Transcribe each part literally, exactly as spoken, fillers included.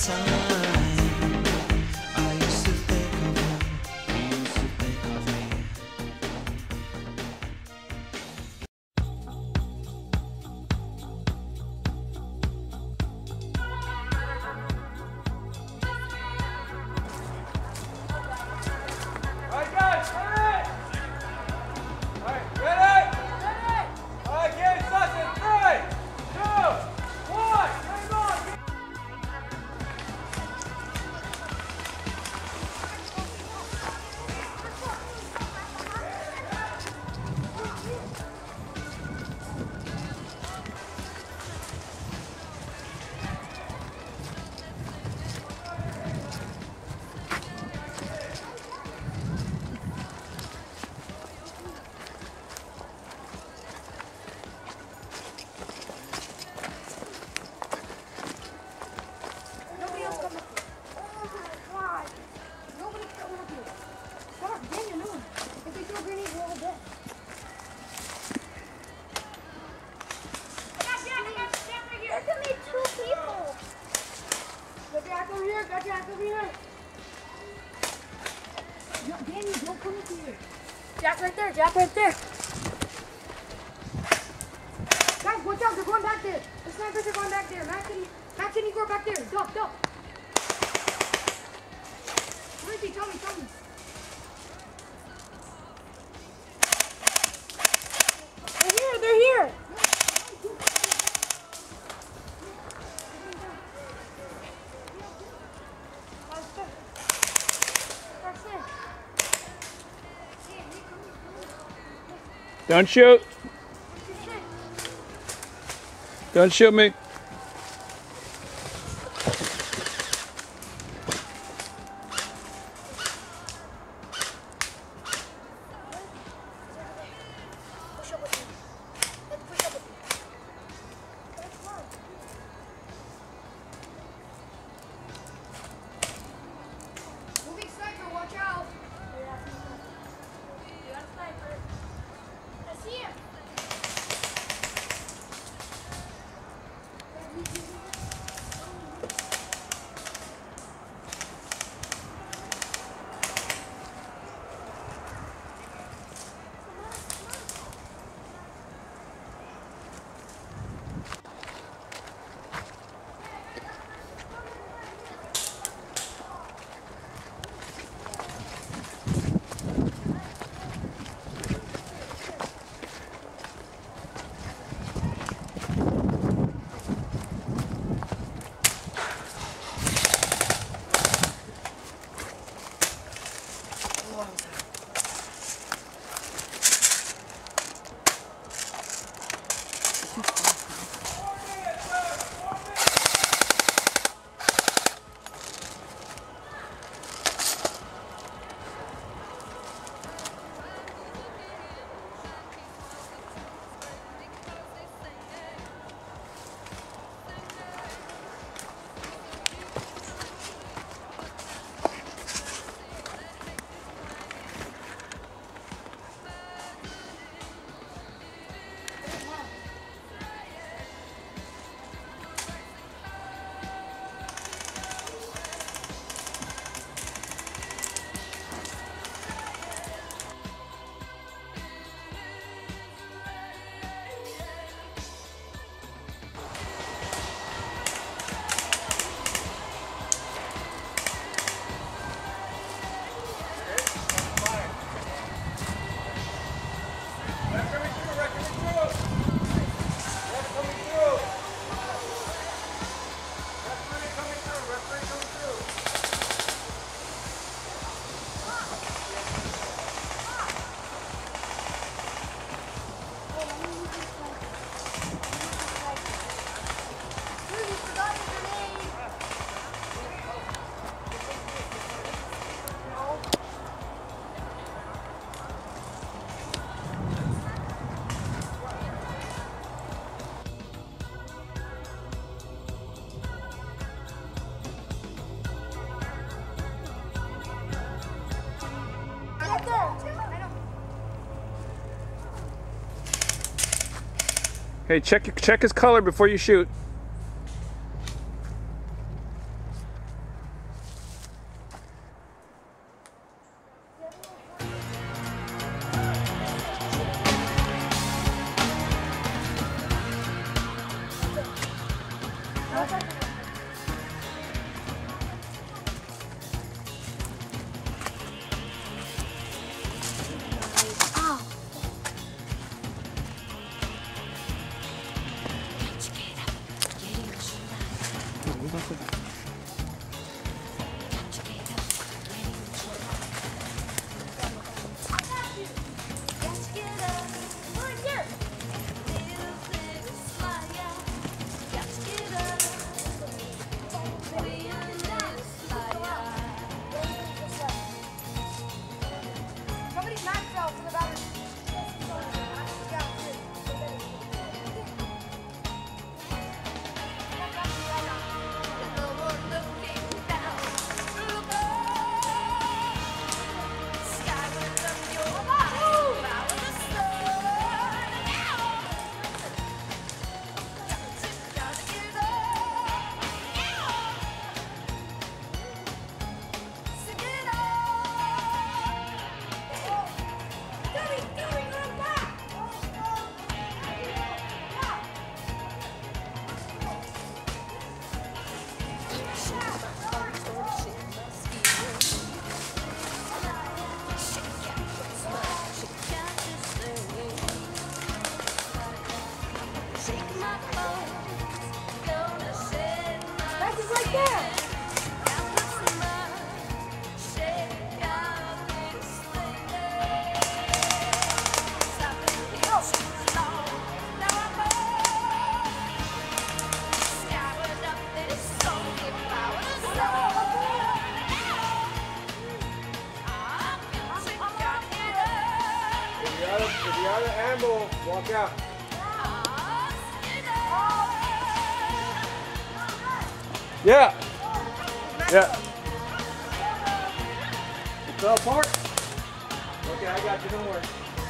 time. I used to think of you, you used to think of me. All right, guys, ready? All right, ready? Ready. All right, game, Sutton. Three, two, one. Game on. Nobody else coming up here. Oh my god. Nobody's coming up here. Stop, Daniel, no one. If they throw grenades, we're all dead. There could be two people. Got Jack over here, got Jack over here. No, Daniel, don't come up here. Jack right there, Jack right there. Guys, watch out, they're going back there. The snipers are going back there. Max and, Max and Igor back there. Duck, duck. Where is he? Tell me, tell me. They're here, they're here. Don't shoot. Don't shoot me. Push up with me. Let's push up with me. That's fun. Moving sniper, watch out. You got a sniper. I see him. Hey, check check his color before you shoot. If you're out of, if you're out of ammo, walk out. Yeah. Yeah. You fell apart? Okay, I got you. Don't worry.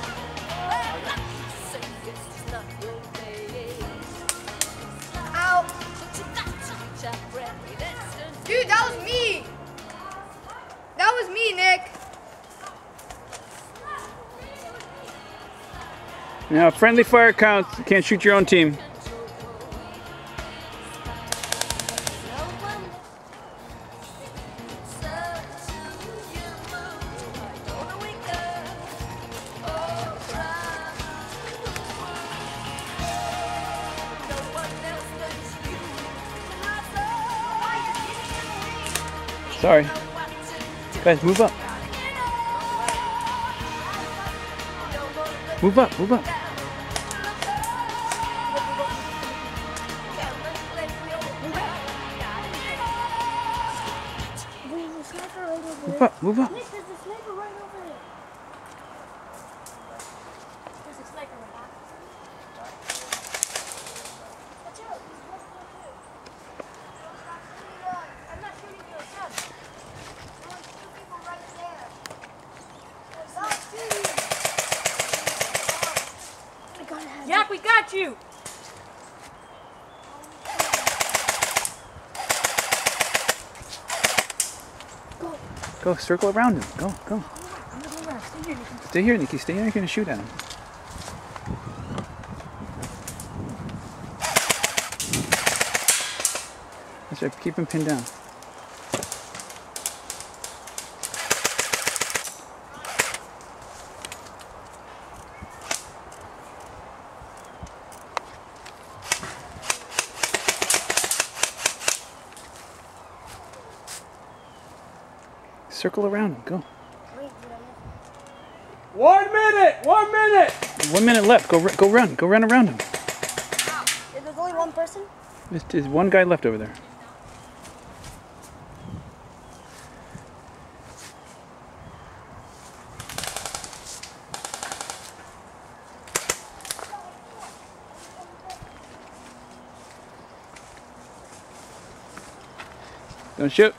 Ow. Dude, that was me. That was me, Nick. Now, friendly fire counts. You can't shoot your own team. Sorry. Guys, move up. Move up, move up. Move up, move up. Nick, there's a sniper right over there. There's a sniper right there. Watch out. I'm not shooting you a gun. There's two people right there. There's not two. I gotta have Jack, we got you! Go, circle around him. Go, go. Stay here, Nikki. Stay here. You're gonna shoot at him. That's right. Keep him pinned down. Circle around him. Go. One minute. One minute. One minute left. Go, ru- go run. Go run around him. There's only one person? There's, there's one guy left over there. Don't shoot.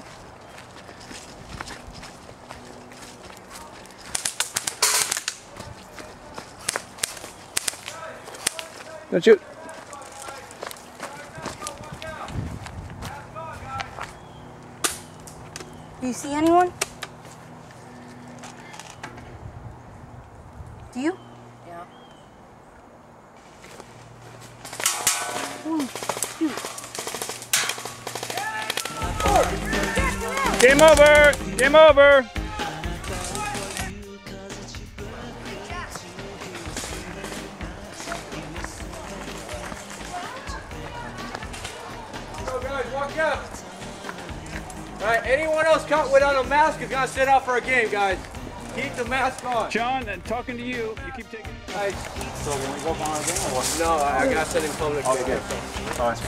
Don't shoot. Do you see anyone? Do you? Yeah. Ooh, shoot. Game over. Game over. Go, guys. Walk out. All right. Anyone else caught without a mask is gonna sit out for a game, guys. Keep the mask on. John, and talking to you, you keep taking. Guys. So when we go behind the game or what? No, I, I gotta send in public. Okay. All right.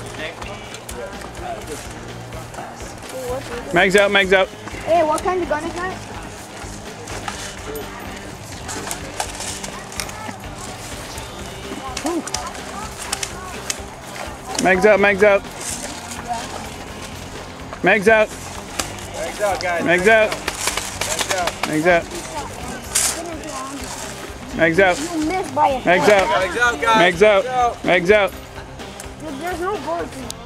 Mags out, mags out. Hey, what kind of gun is that? Mags out, mags out. Mags out. Mags out, guys. Mags out. Mags out. Mags out. Mags out. You missed by a Mags out. Mags out, guys. Mags out. Mags out. There's no bullets in